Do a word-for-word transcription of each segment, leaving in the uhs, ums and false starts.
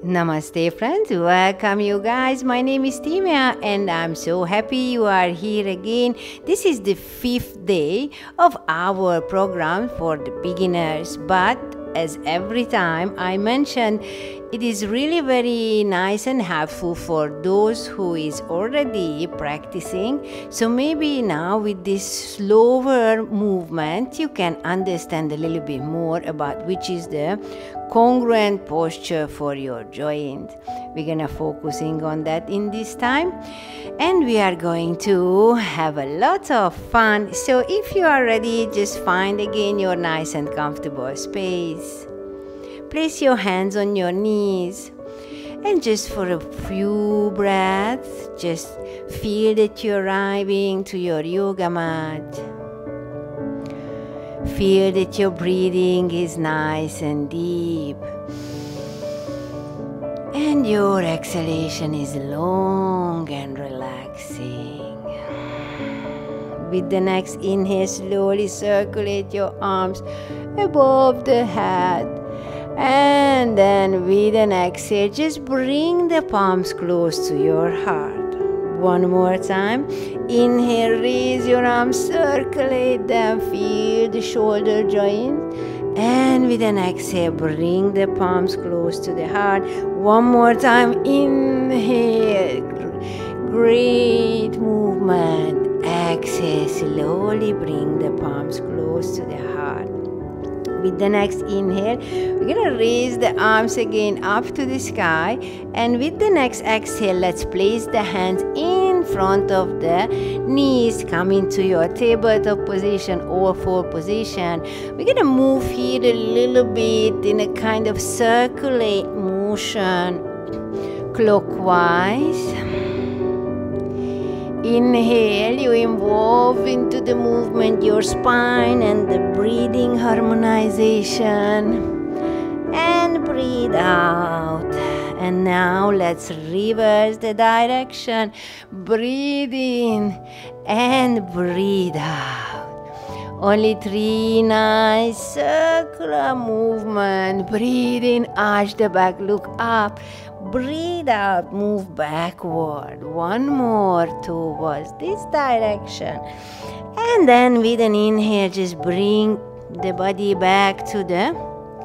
Namaste friends, welcome you guys. My name is Timea and I'm so happy you are here again. This is the fifth day of our program for the beginners, but as every time I mention, it is really very nice and helpful for those who is already practicing. So maybe now with this slower movement you can understand a little bit more about which is the congruent posture for your joint. We're gonna focusing on that in this time, and we are going to have a lot of fun. So if you are ready, just find again your nice and comfortable space. Place your hands on your knees, and just for a few breaths, just feel that you're arriving to your yoga mat. Feel that your breathing is nice and deep, and your exhalation is long and relaxing. With the next inhale, slowly circulate your arms above the head, and then with an exhale, just bring the palms close to your heart. One more time. Inhale, raise your arms, circulate them, feel the shoulder joint. And with an exhale, bring the palms close to the heart. One more time. Inhale. Great movement. Exhale, slowly bring the palms close to the heart. With the next inhale, we're going to raise the arms again up to the sky. And with the next exhale, let's place the hands in front of the knees. Come into your tabletop position or four position. We're going to move here a little bit in a kind of circulate motion clockwise. Inhale, you involve into the movement your spine and the breathing harmonization. And breathe out. And now let's reverse the direction. Breathe in and breathe out. Only three nice circular movement. Breathe in, arch the back, look up. Breathe out, move backward. One more towards this direction. And then with an inhale, just bring the body back to the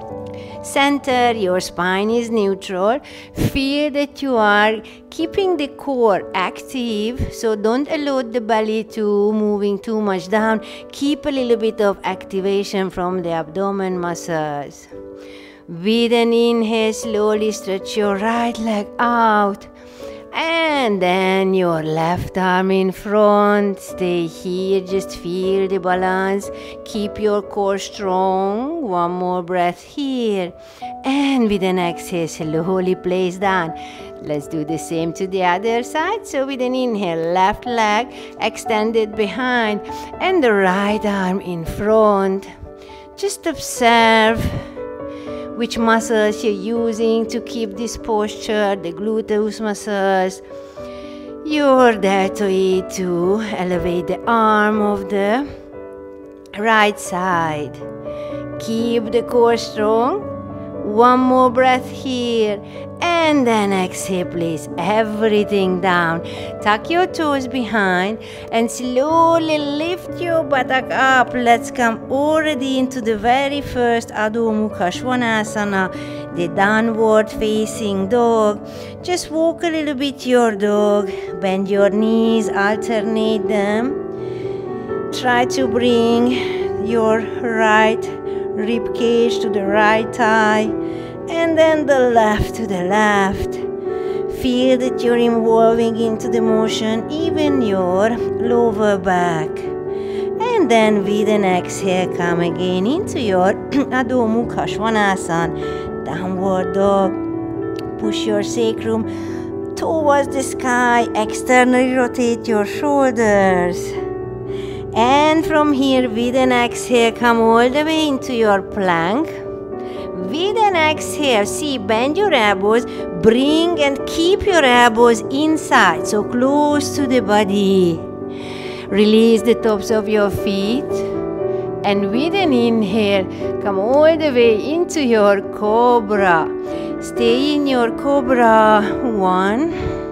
center. Your spine is neutral. Feel that you are keeping the core active. So don't allow the belly to moving too much down. Keep a little bit of activation from the abdomen muscles. With an inhale, slowly stretch your right leg out. And then your left arm in front. Stay here, just feel the balance. Keep your core strong. One more breath here. And with an exhale, slowly place down. Let's do the same to the other side. So with an inhale, left leg extended behind and the right arm in front. Just observe which muscles you're using to keep this posture, the gluteus muscles. You're there to eat to elevate the arm of the right side. Keep the core strong. One more breath here. And then exhale, place everything down. Tuck your toes behind and slowly lift your buttock up. Let's come already into the very first Adho Mukha Svanasana, the downward facing dog. Just walk a little bit your dog. Bend your knees, alternate them. Try to bring your right rib cage to the right thigh. And then the left to the left. Feel that you're involving into the motion, even your lower back. And then with an exhale, come again into your Adho Mukha Svanasana, downward dog. Push your sacrum towards the sky. Externally rotate your shoulders. And from here, with an exhale, come all the way into your plank. With an exhale, see, bend your elbows, bring and keep your elbows inside, so close to the body. Release the tops of your feet. And with an inhale, come all the way into your cobra. Stay in your cobra. One.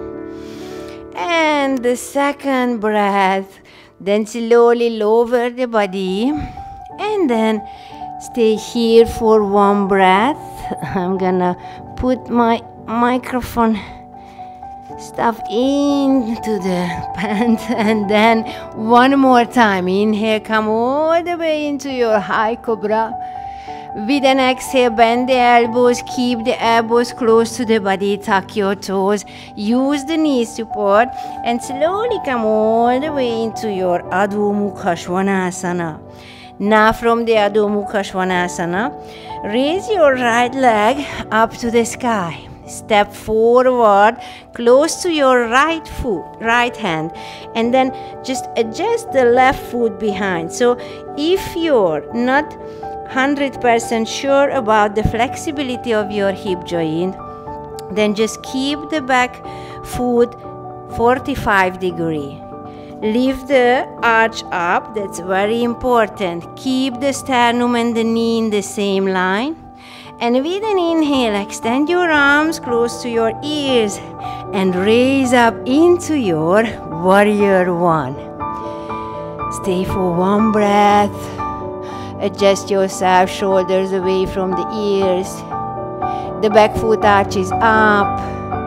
And the second breath. Then slowly lower the body. And then stay here for one breath. I'm gonna put my microphone stuff into the pants, and then one more time. Inhale, come all the way into your high cobra. With an exhale, bend the elbows, keep the elbows close to the body, tuck your toes, use the knee support, and slowly come all the way into your Adho Mukha Svanasana. Now from the Adho Mukha Svanasana, raise your right leg up to the sky. Step forward, close to your right foot, right hand, and then just adjust the left foot behind. So if you're not one hundred percent sure about the flexibility of your hip joint, then just keep the back foot forty-five degree. Lift the arch up, that's very important. Keep the sternum and the knee in the same line. And with an inhale, extend your arms close to your ears and raise up into your warrior one. Stay for one breath. Adjust yourself, shoulders away from the ears. The back foot arches up.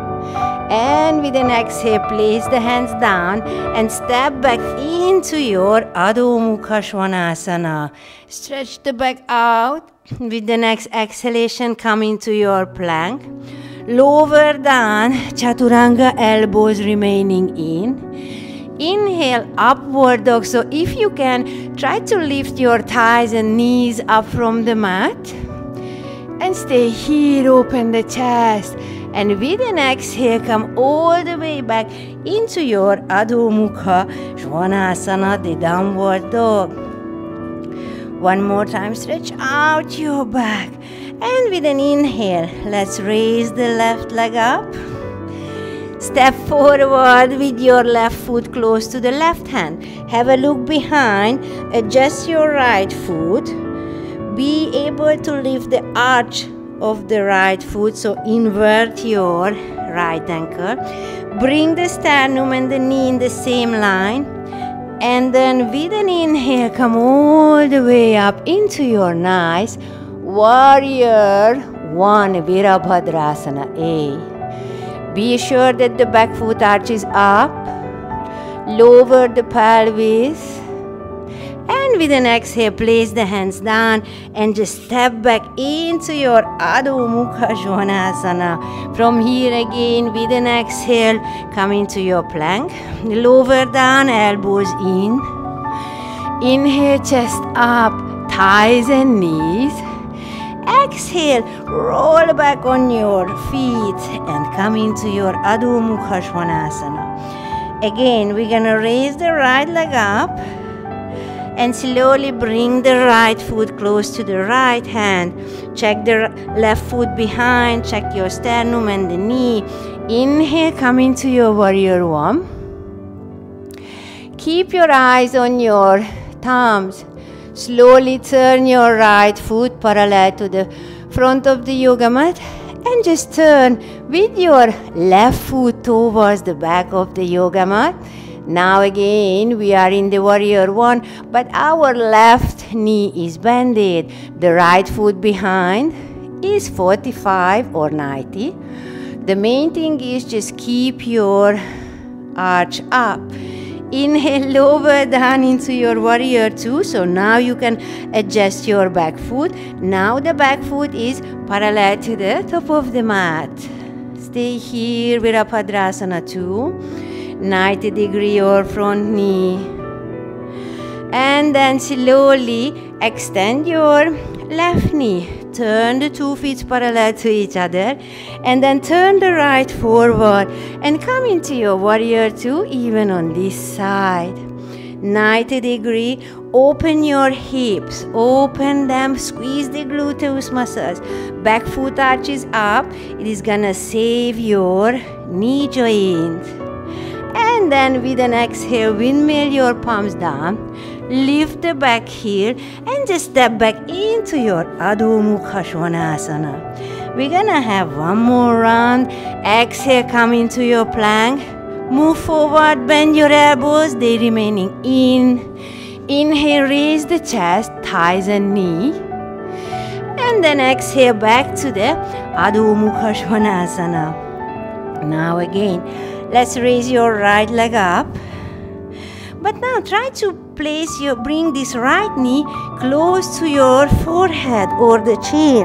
And with an exhale, place the hands down and step back into your Adho Mukha Svanasana. Stretch the back out. With the next exhalation, come into your plank. Lower down, Chaturanga, elbows remaining in. Inhale, upward dog. So if you can, try to lift your thighs and knees up from the mat. And stay here, open the chest. And with an exhale, come all the way back into your Adho Mukha Svanasana, the downward dog. One more time, stretch out your back. And with an inhale, let's raise the left leg up. Step forward with your left foot close to the left hand. Have a look behind. Adjust your right foot. Be able to lift the arch of the right foot. So invert your right ankle. Bring the sternum and the knee in the same line. And then with an inhale, come all the way up into your nice warrior one, Virabhadrasana A. Be sure that the back foot arches up. Lower the pelvis. And with an exhale, place the hands down and just step back into your Adho Mukha Svanasana. From here again, with an exhale, come into your plank. Lower down, elbows in. Inhale, chest up, thighs and knees. Exhale, roll back on your feet and come into your Adho Mukha Svanasana. Again, we're going to raise the right leg up. And slowly bring the right foot close to the right hand. Check the left foot behind. Check your sternum and the knee. Inhale, come into your warrior one. Keep your eyes on your thumbs. Slowly turn your right foot parallel to the front of the yoga mat. And just turn with your left foot towards the back of the yoga mat. Now again, we are in the warrior one, but our left knee is bended. The right foot behind is forty-five or ninety. The main thing is just keep your arch up. Inhale, lower down into your warrior two. So now you can adjust your back foot. Now the back foot is parallel to the top of the mat. Stay here, Virabhadrasana two. ninety degree your front knee. And then slowly extend your left knee. Turn the two feet parallel to each other. And then turn the right forward. And come into your warrior two, even on this side. ninety degree. Open your hips. Open them. Squeeze the gluteus muscles. Back foot arches up. It is gonna save your knee joint. And then with an exhale, windmill your palms down. lift the back here and just step back into your Adho Mukha Svanasana. We're gonna have one more round. Exhale, come into your plank. Move forward, bend your elbows, they remaining in. Inhale, raise the chest, thighs and knee. And then exhale back to the Adho Mukha Svanasana. Now again, let's raise your right leg up. But now try to place your, bring this right knee close to your forehead or the chin.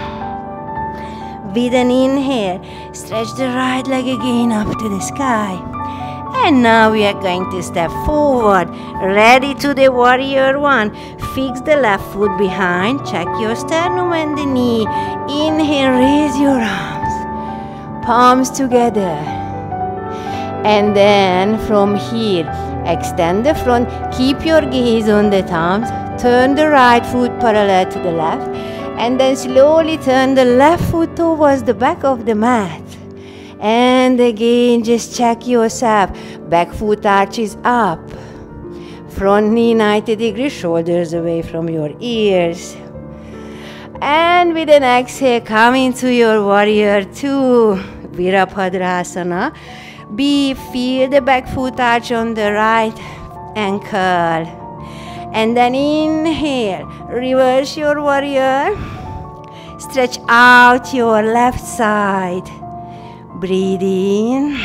With an inhale, stretch the right leg again up to the sky. And now we are going to step forward, ready to the warrior one. Fix the left foot behind, check your sternum and the knee. Inhale, raise your arms, palms together. And then from here, extend the front, keep your gaze on the thumbs, turn the right foot parallel to the left, and then slowly turn the left foot towards the back of the mat. And again, just check yourself. Back foot arches up. Front knee ninety degrees, shoulders away from your ears. And with an exhale, come into your warrior two, Virabhadrasana. Be, feel the back foot arch on the right ankle. And then inhale, reverse your warrior. Stretch out your left side. Breathe in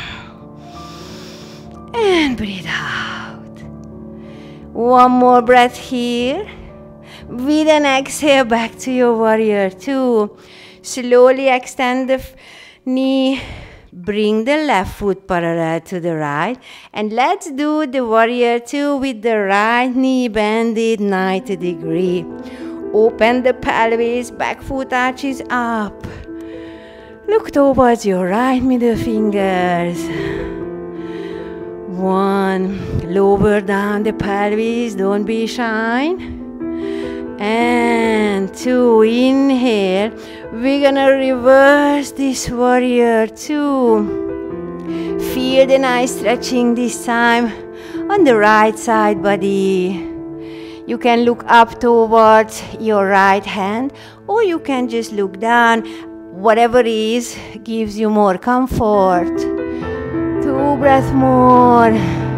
and breathe out. One more breath here. With an exhale, back to your warrior two. Slowly extend the knee. Bring the left foot parallel to the right. And let's do the warrior two with the right knee bended ninety degree. Open the pelvis, back foot arches up. Look towards your right middle fingers. One, lower down the pelvis, don't be shy. And two, inhale. We're gonna reverse this warrior two. Feel the nice stretching this time on the right side body. You can look up towards your right hand, or you can just look down. Whatever is gives you more comfort. Two breaths more.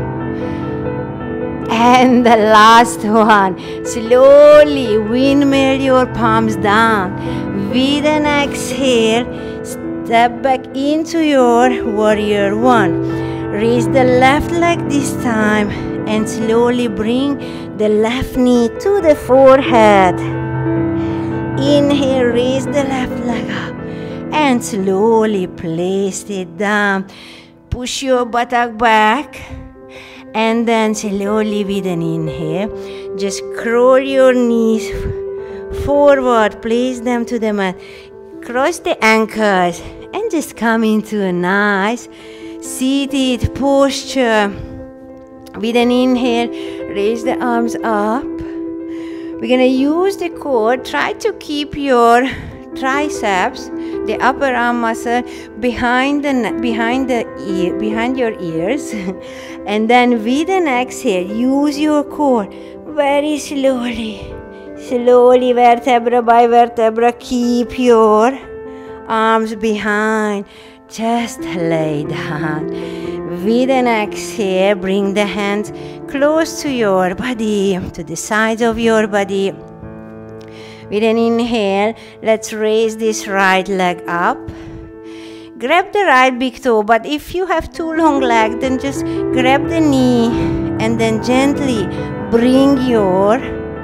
And the last one. Slowly windmill your palms down. With an exhale, step back into your warrior one. Raise the left leg this time and slowly bring the left knee to the forehead. Inhale, raise the left leg up. And slowly place it down. Push your buttock back. And then slowly with an inhale, just curl your knees forward. Place them to the mat. Cross the ankles. And just come into a nice seated posture. With an inhale, raise the arms up. We're going to use the core. Try to keep your triceps, the upper arm muscle, behind the behind the ear, behind your ears, and then with an exhale, use your core very slowly, slowly, vertebra by vertebra. Keep your arms behind. Just lay down. With an exhale, bring the hands close to your body, to the sides of your body. With an inhale, let's raise this right leg up. Grab the right big toe, but if you have too long legs, then just grab the knee and then gently bring your,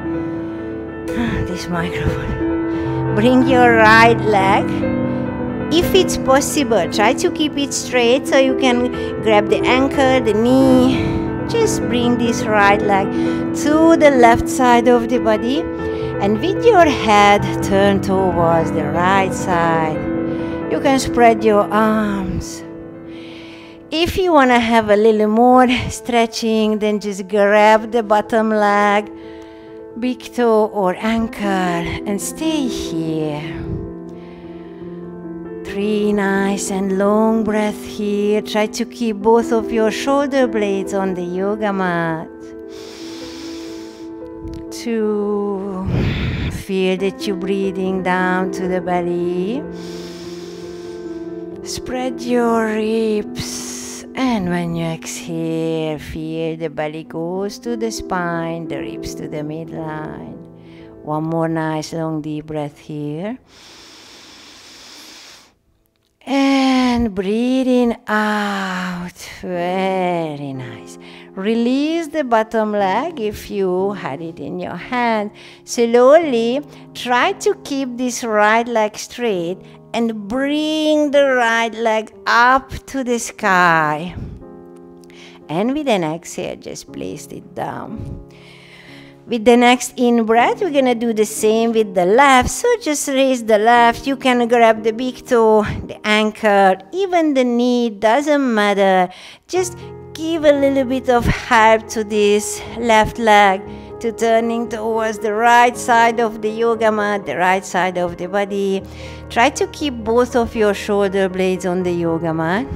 this microphone, bring your right leg. If it's possible, try to keep it straight so you can grab the ankle, the knee. Just bring this right leg to the left side of the body. And with your head, turn towards the right side. You can spread your arms. If you want to have a little more stretching, then just grab the bottom leg, big toe or ankle, and stay here. Three nice and long breaths here. Try to keep both of your shoulder blades on the yoga mat. two. Feel that you're breathing down to the belly. Spread your ribs, and when you exhale, feel the belly goes to the spine, the ribs to the midline. One more nice long deep breath here. And breathing out. Very nice. Release the bottom leg if you had it in your hand. Slowly try to keep this right leg straight and bring the right leg up to the sky. And with an exhale, just place it down. With the next in-breath, we're going to do the same with the left. So just raise the left. You can grab the big toe, the ankle, even the knee, doesn't matter. Just give a little bit of help to this left leg to turning towards the right side of the yoga mat, the right side of the body. Try to keep both of your shoulder blades on the yoga mat.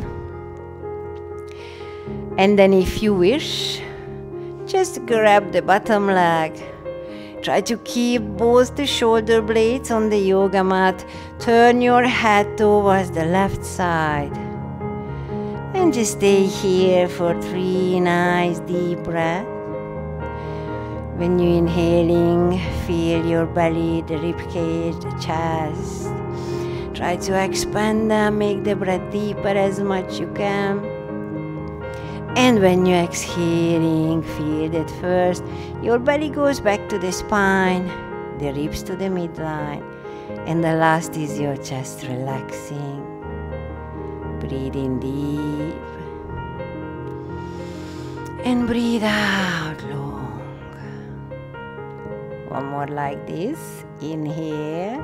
And then if you wish, just grab the bottom leg. Try to keep both the shoulder blades on the yoga mat. Turn your head towards the left side. And just stay here for three nice deep breaths. When you're inhaling, feel your belly, the ribcage, the chest. Try to expand them, make the breath deeper as much you can. And when you're exhaling, feel that first your belly goes back to the spine, the ribs to the midline, and the last is your chest relaxing. Breathe in deep and breathe out long. One more like this. Inhale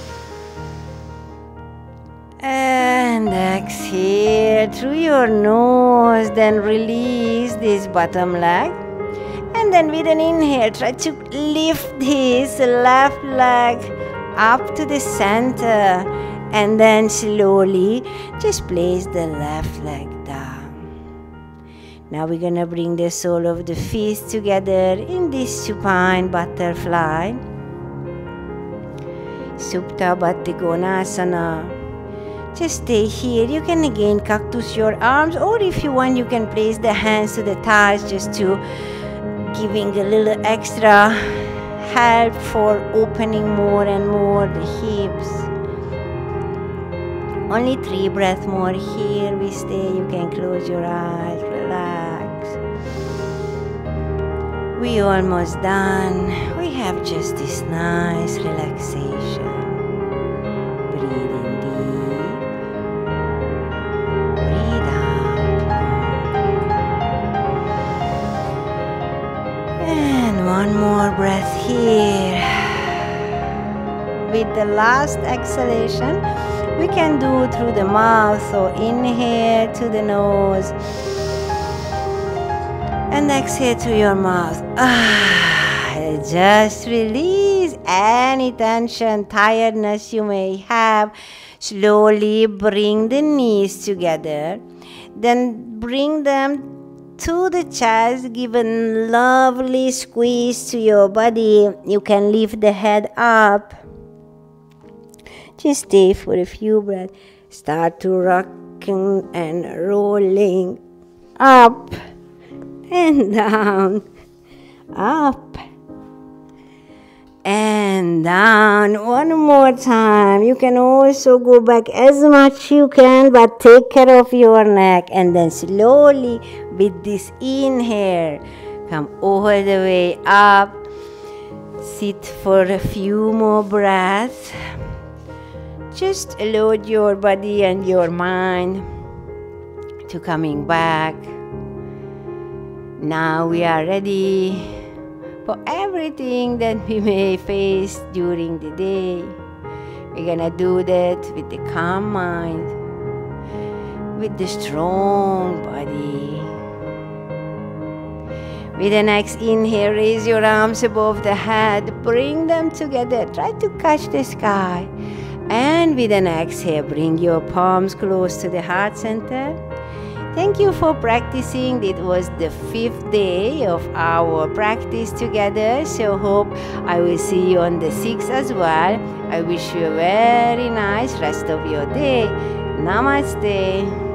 and exhale through your nose, then release this bottom leg. And then with an inhale, try to lift this left leg up to the center, and then slowly just place the left leg down. Now we're gonna bring the sole of the feet together in this supine butterfly, Supta Baddha Konasana. Just stay here. You can again cactus your arms, or if you want, you can place the hands to the thighs, just to giving a little extra help for opening more and more the hips. Only three breaths more here. We stay. You can close your eyes, relax. We almost done. We have just this nice relaxation. Breathe in deep. One more breath here. With the last exhalation, we can do through the mouth. So inhale to the nose and exhale to your mouth. Ah, just release any tension, tiredness you may have. Slowly bring the knees together. Then bring them to the chest, give a lovely squeeze to your body. You can lift the head up. Just stay for a few breaths. Start to rocking and rolling up and down, up and down. One more time. You can also go back as much you can, but take care of your neck. And then slowly with this inhale, come all the way up. Sit for a few more breaths. Just allow your body and your mind to coming back. Now we are ready for everything that we may face during the day. We're gonna do that with the calm mind, with the strong body. With the next inhale, raise your arms above the head, bring them together, try to catch the sky. And with an exhale, bring your palms close to the heart center. Thank you for practicing. It was the fifth day of our practice together. So hope I will see you on the sixth as well. I wish you a very nice rest of your day. Namaste.